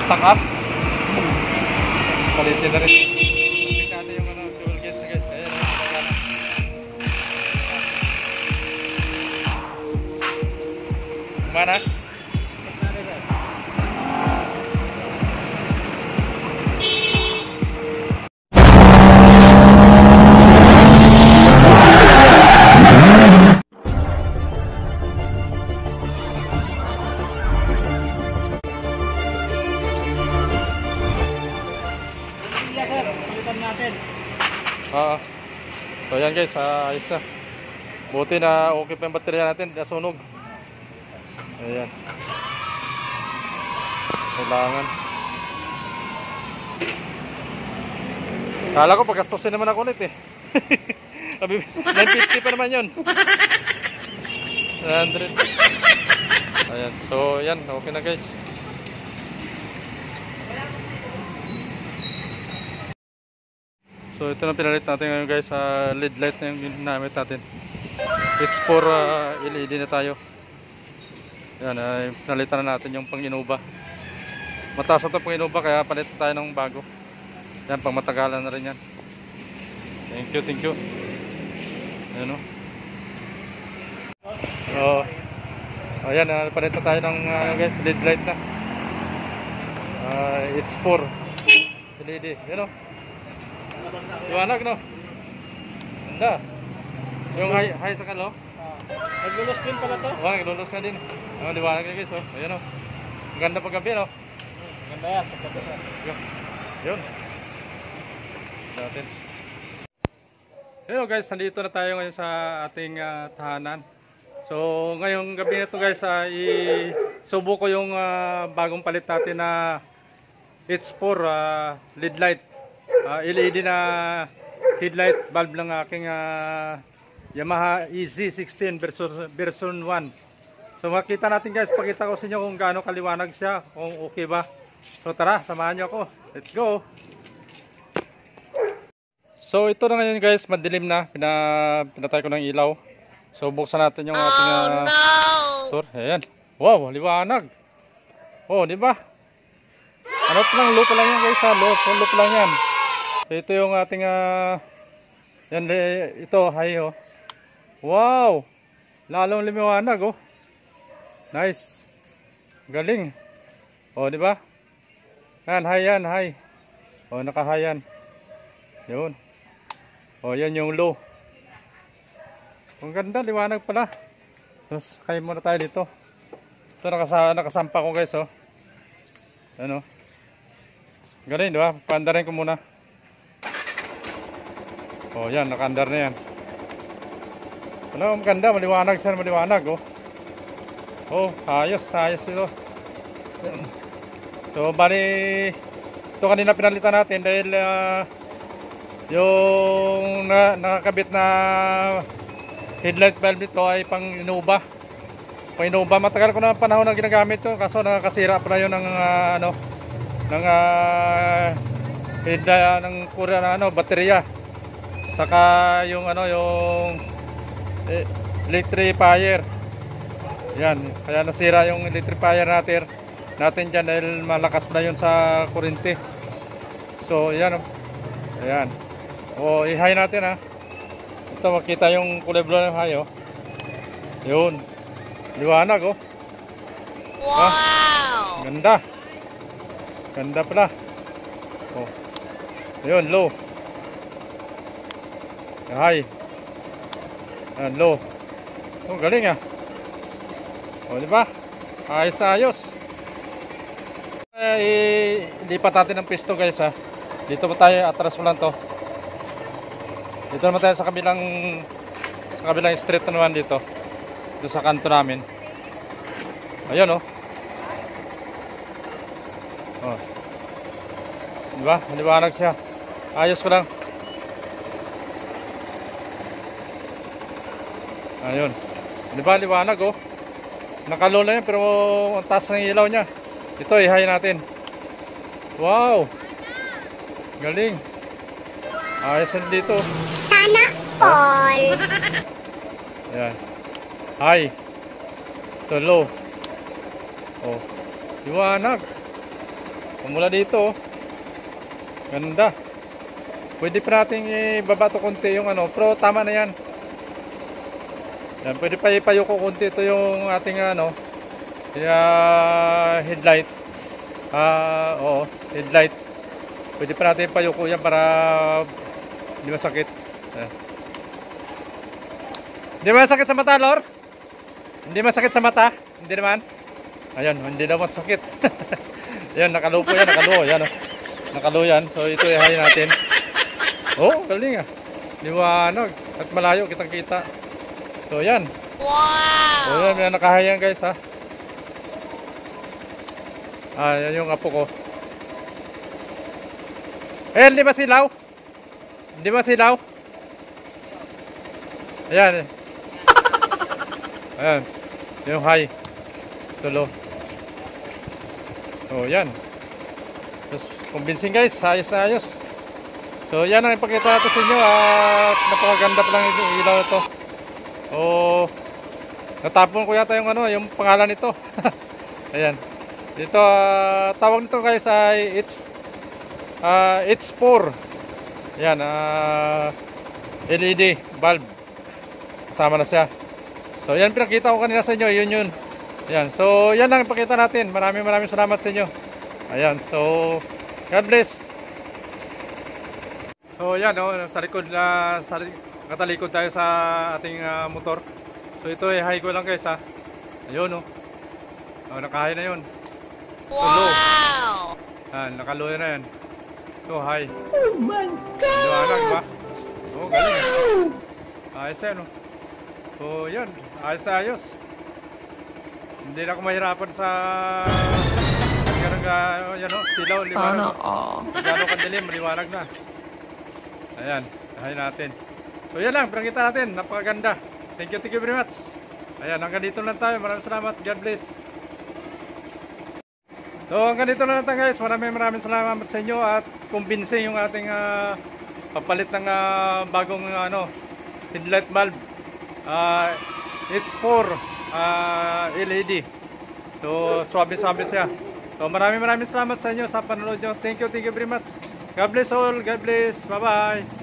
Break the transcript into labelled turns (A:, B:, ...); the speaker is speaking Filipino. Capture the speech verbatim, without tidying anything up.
A: stock up. Palitin na rin. Check natin yung ano, fuel gauge na guys. Ayan, ayan. Mana? Ah, so yan guys, ah, ayos na. Buti na okay pa yung baterya natin, nasunog. Ayan. Kailangan. Kala ko pagastusin naman ako ulit eh. nine fifty pa naman yun. one hundred. Ayan, so yan, okay na guys. So ito na pinalit natin ngayon guys, sa uh, L E D light na yung ginamit natin. It's for uh, L E D na tayo. Yan, uh, pinalitan na natin yung pang Innova. Mataas na ito pang Innova, kaya palit tayo ng bago. Yan, pang matagalan na rin yan. Thank you, thank you. Ayan o. So, ayan, uh, palit na tayo ng uh, guys, L E D light na. Uh, it's for L E D. Yan o. Liwanag no? Ganda. Yung high, high sa kalo?
B: Naglulos din pala to?
A: Oo, naglulos ka din. Oh, liwanag na guys oh. Ayan oh. Ang ganda pag gabi no?
B: Ganda yan, pagkata siya.
A: Yun. Natin. Hello guys, nandito na tayo ngayon sa ating uh, tahanan. So ngayong gabi na to guys, uh, isubo ko yung uh, bagong palit natin na It's for uh, L E D light. Uh, L E D na headlight bulb ng aking uh, Yamaha E Z sixteen version, version one. So makita natin guys, pakita ko sa inyo kung gaano kaliwanag siya, kung okay ba. So tara, samahan nyo ako. Let's go! So ito na ngayon guys, madilim na. Pina, pinatay ko ng ilaw. So buksan natin yung ating uh, oh, no! Store. Ayan. Wow, liwanag! Oh, di ba? Ano ito lang, low pa lang yan guys ha. Low, low pa lang yan. Ito yung ating uh, yan, ito high oh. Wow, lalong lumiwanag oh. Nice, galing oh, di ba? Yan high, yan high oh, naka high yan. Yun oh, yan yung low. Ang ganda, liwanag pala. Tapos kaya muna tayo dito. Ito nakasa, nakasampa ko guys oh. Ano, galing di ba? Paandarin ko muna. Oh, yan, nakaandar na yan. Ano, maganda, maliwanag siya, maliwanag, oh. Oh, ayos, ayos ito. So, bali, ito kanina pinalitan natin dahil uh, yung na, nakakabit na headlight bulb nito ay pang Innova. Pang Innova, matagal ko na panahon na ginagamit ito, kaso nakakasira pala yun ng, uh, ano, ng, uh, headlight, ng kura na, ano, baterya. Saka yung ano yung eh, electrifier. Yan, kaya nasira yung electrifier natin natin diyan dahil malakas na yun sa kuryente. So, yan oh. Ayan. Oh, i-high natin ha. Ito makita yung kulay blue ng high oh. Yun. Liwanag oh. Wow. Ah, ganda. Ganda pala. Oh. Ayun, low. High. Ayan, low. Oh, galing ah. O, diba? Ayos ayos. Eh, ilipat natin ng pisto guys ha. Dito pa tayo, atras mo lang to. Dito naman tayo sa kabilang sa kabilang street naman dito. Dito sa kanto namin. Ayun oh. Oh. Diba? Maliwanag siya. Ayos ko lang. Ayun. Di ba liwanag oh. Nakalola yan pero ang taas ng ilaw niya. Ito i-high natin. Wow. Galing. Ayos na dito.
C: Sana all.
A: Ayan. High. Ito low. Oh. Liwanag. Pumula dito, oh. Ganda. Pwede pa natin ibaba ito konti yung ano, pero tama na yan. Yan, pwede pa ipayuko konti. Ito yung ating ano, uh, headlight. Ah, uh, oo, headlight. Pwede pa natin ipayuko yan para hindi masakit. Yan. Hindi masakit sa mata, Lor? Hindi masakit sa mata? Hindi naman? Ayan, hindi naman sakit. Ayan, nakalupo yan, nakalupo. Ayan, oh. Nakalupo yan. So, ito i-high natin. Oh, galing ah. Liwanag. At malayo, kitang kita. So, ayan.
C: Wow!
A: So, ayan, yan, naka-high yan, guys, ha. Ah, yan yung apo ko. Eh, hindi ba silaw? Hindi ba silaw? Ayan, eh. Ayan, yung high. Tulo. So, yan. So, convincing guys, ayos na ayos. So, yan ang ipakita natin sa inyo. At napakaganda pa lang yung ilaw na to. Oh, natapon ko yata yung ano, yung pangalan nito. Ayan. Dito, uh, tawag nito guys ay it's uh, it's four. Ayan, uh, L E D bulb. Kasama na siya. So yan pinakita ko kanina sa inyo, yun yun. Ayan, so yan lang ipakita natin. Maraming maraming salamat sa inyo. Ayan, so God bless. So yan, oh, sa likod na uh, sa katalikod tayo sa ating uh, motor. So ito ay high ko lang guys ha. Ayun oh. Oh, naka-high na yun.
C: Wow!
A: Yan, nakaluya na yan. Ito high.
C: Oh my God!
A: Liwanag ba? Oh, galing. Ayos yan oh. So yan, ayos na ayos. Hindi na ako mahirapan sa ganun ka, yan o, silaw, liwanag. Sana all. Gano'n kandilim, maliwanag na. Ayan, ahay natin. So yan lang, pinakita natin, napakaganda. Thank you, thank you very much. Ayan, hanggang dito lang tayo. Maraming salamat, God bless. So hanggang dito lang tayo guys. Maraming maraming salamat sa inyo. At convincing yung ating uh, papalit ng uh, bagong uh, ano, headlight bulb. Uh, it's for uh, L E D. So swabe-swabe siya. So maraming maraming salamat sa inyo sa panonood nyo. Thank you, thank you very much. God bless all. God bless. Bye bye.